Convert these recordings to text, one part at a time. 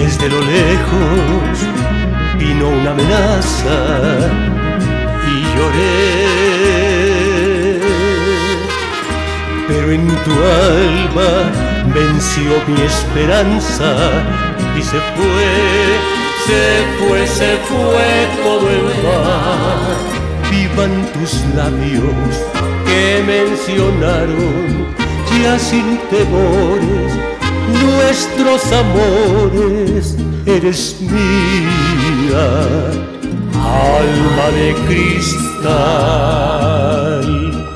Desde lo lejos vino una amenaza y lloré, pero en tu alma venció mi esperanza y se fue todo el mar. Vivan tus labios que mencionaron ya sin temores nuestros amores. Eres mía, alma de cristal.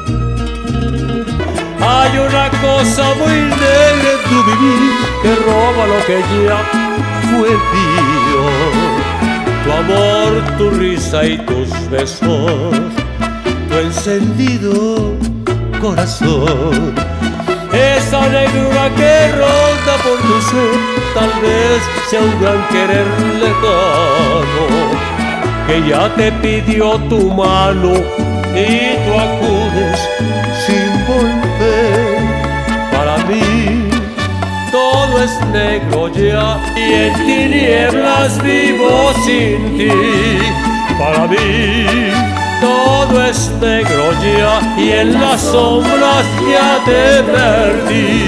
Hay una cosa muy negra en tu vivir que roba lo que ya fue mío. Tu amor, tu risa y tus besos, tu encendido corazón. Esa negrura que ronda por tu ser, tal vez sea un gran querer lejano que ya te pidió tu mano y tú acudes sin volver. Para mí todo es negro ya y en tinieblas vivo sin ti. Para mí todo es negro ya y en las sombras ya te perdí.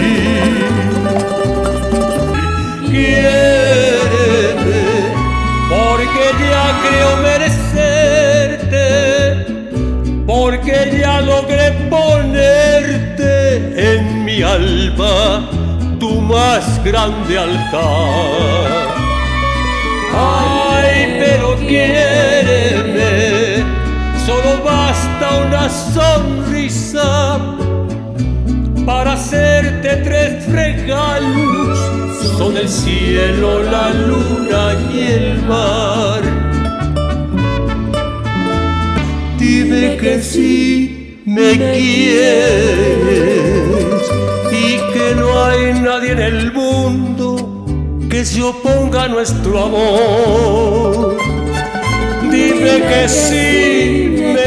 Quiéreme, porque ya creo merecerte, porque ya logré ponerte en mi alma tu más grande altar. Ay, pero quiéreme, solo basta una sonrisa para hacerte 3 regalos. Son el cielo, la luna y el mar. Dime que sí me quieres y que no hay nadie en el mundo que se oponga a nuestro amor. Dime que sí me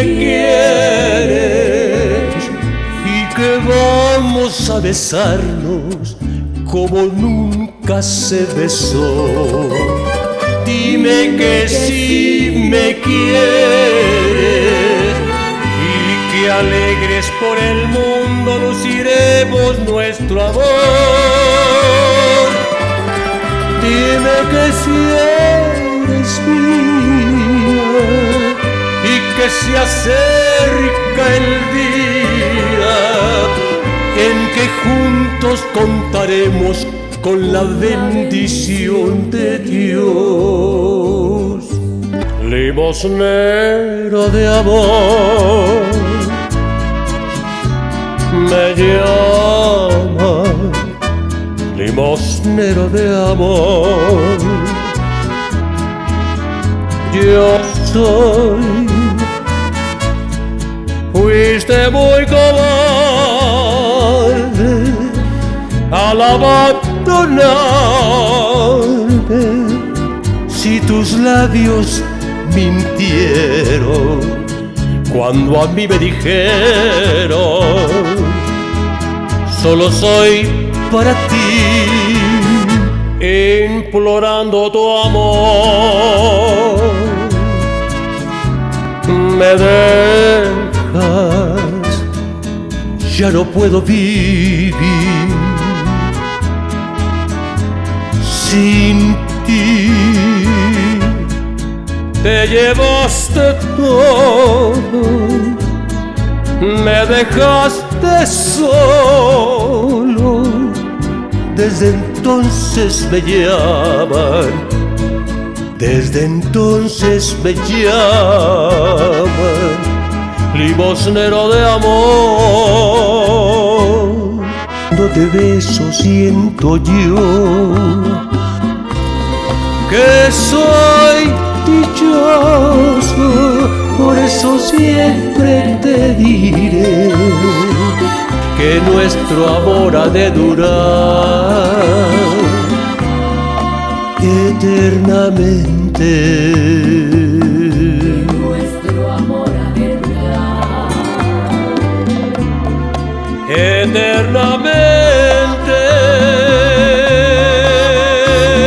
quieres y que vamos a besarnos como nunca se besó. Dime que sí me quieres y que alegres por el mundo luciremos nuestro amor. Dime que si eres mía y que se acerca el día en que juntos contaremos con la bendición de Dios. Limosnero de amor, me llama, limosnero de amor. Yo soy, fuiste muy cobarde al abandonarme. Si tus labios mintieron cuando a mí me dijeron solo soy para ti, implorando tu amor, me dejas, ya no puedo vivir sin ti. Te llevaste todo, me dejaste solo. Desde entonces me llaman, desde entonces me llaman limosnero de amor. Cuando te beso siento yo que soy dichoso, por eso siempre te diré que nuestro amor ha de durar eternamente. Nuestro amor ha de durar eternamente.